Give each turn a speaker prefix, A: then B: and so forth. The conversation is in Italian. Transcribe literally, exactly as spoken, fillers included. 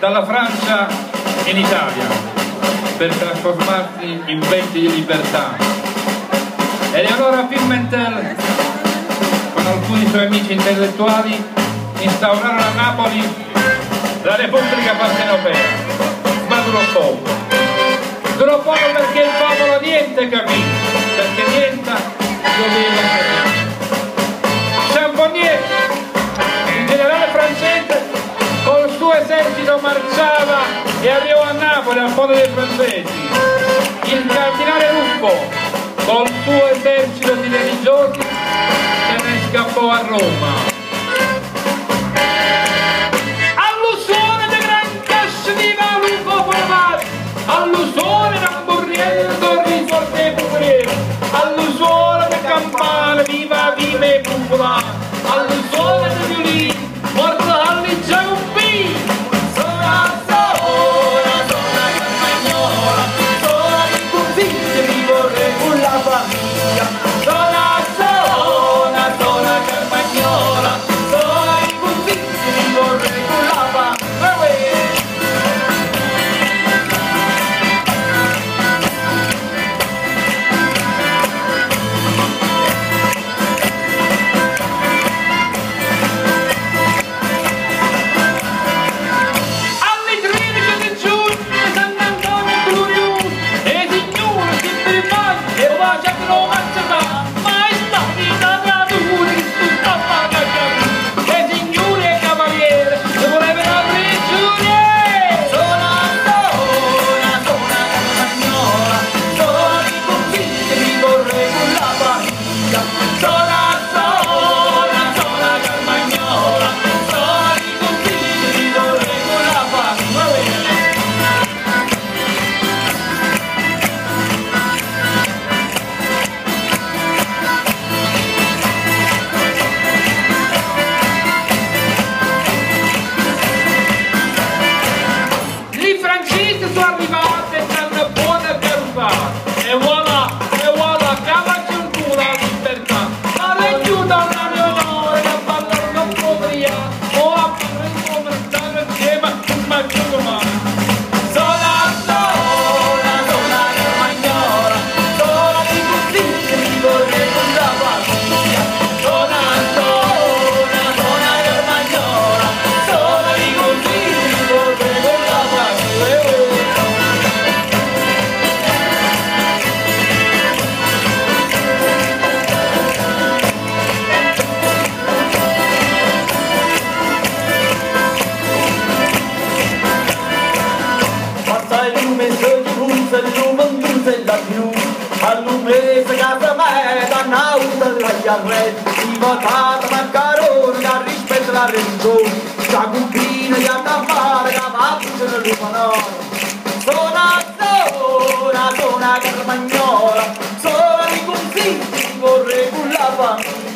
A: dalla Francia in Italia per trasformarsi in venti di libertà. Eleonora Pimentel con alcuni suoi amici intellettuali instaurarono a Napoli la Repubblica Partenopea, ma durò poco. Durò poco perché il popolo niente capì, perché niente doveva capire. Champollier, il generale francese, col suo esercito marciava e arrivò a Napoli al fondo dei francesi. Il cardinale Ruffo, col suo esercito di religiosi, se ne scappò a Roma. All'usura de gran cash viva Lupo Formale, all'usura d'amburriendo risorte pubblico, all'usura de campane viva vive popolare, all'usura de violini morto alli giampì. Sola sola sola carmagnola, sola di consigli mi vorrei con la famiglia. Sola sola sola carmagnola, sola di consigli mi vorrei con la famiglia.
B: All'umese casa me, da nauta la chiarretta, si votata maccarone, da rispetto alla religione, da cupina, da tappare, da faccia del lupanoro. Sono sola, sono carmagnola, sono di consigli, vorrei con la famiglia.